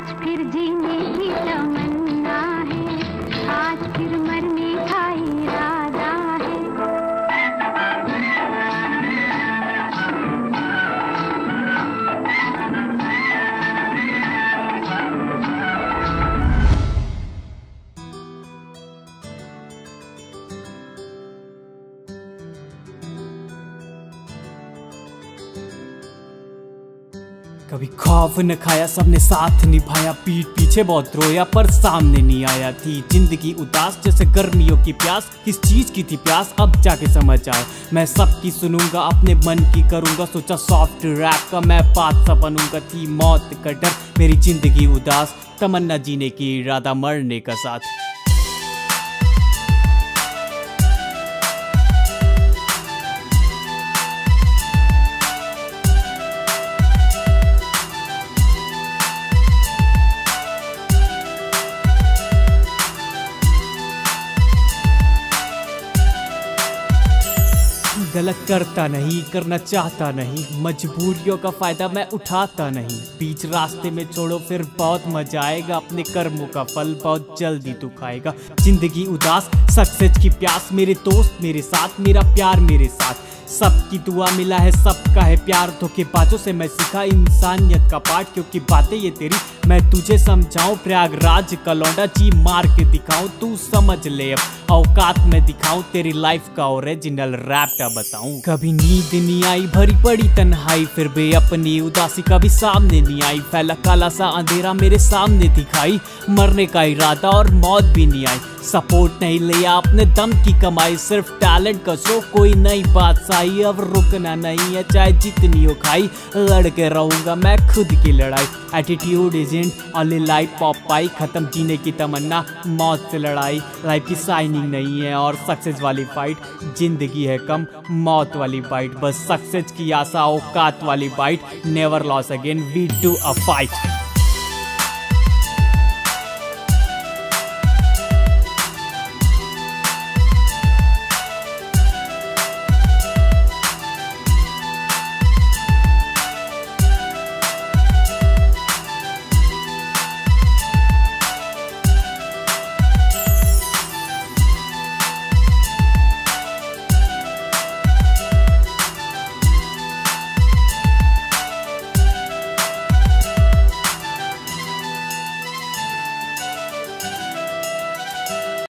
आज फिर जीने की तमन्ना है, आज फिर मरने का इरादा है। कभी खौफ न खाया, सबने साथ निभाया, पीठ पीछे बहुत रोया पर सामने नहीं आया। थी जिंदगी उदास जैसे गर्मियों की प्यास, किस चीज की थी प्यास अब जाके समझ आया। मैं सबकी सुनूंगा, अपने मन की करूंगा, सोचा सॉफ्ट रैप का मैं बादशाह बनूंगा। थी मौत का डर, मेरी जिंदगी उदास, तमन्ना जीने की, इरादा मरने का साथ। गलत करता नहीं, करना चाहता नहीं, मजबूरियों का फायदा मैं उठाता नहीं। बीच रास्ते में छोड़ो फिर बहुत मजा आएगा, अपने कर्मों का फल बहुत जल्दी तू खाएगा। जिंदगी उदास, सक्सेस की प्यास, मेरे दोस्त मेरे साथ, मेरा प्यार मेरे साथ, सबकी दुआ मिला है, सबका है प्यार। धोखेबाजों से मैं सीखा इंसानियत का पाठ, क्योंकि बातें ये तेरी मैं तुझे समझाऊं। प्रयागराज का लौंडा जी मार के दिखाऊं, तू समझ ले अब औकात में दिखाऊं, तेरी लाइफ का ओरिजिनल रैप बताऊं। कभी नींद नहीं आई, भरी पड़ी तन्हाई, फिर भी अपनी उदासी कभी सामने नहीं आई। फैला काला सा अंधेरा मेरे सामने दिखाई, मरने का इरादा और मौत भी नहीं आई। सपोर्ट नहीं लिया, अपने दम की कमाई, सिर्फ टैलेंट का शो, कोई नई बात सही। अब रुकना नहीं है, चाहे जितनी हो खाई, लड़के रहूंगा मैं खुद की लड़ाई। Attitude isn't only life of pi, खत्म जीने की तमन्ना, मौत से लड़ाई। लाइफ की साइनिंग नहीं है और सक्सेस वाली फाइट, जिंदगी है कम मौत वाली बाइट। बस सक्सेस की आशा, औकात वाली bite, never loss again, we do a fight.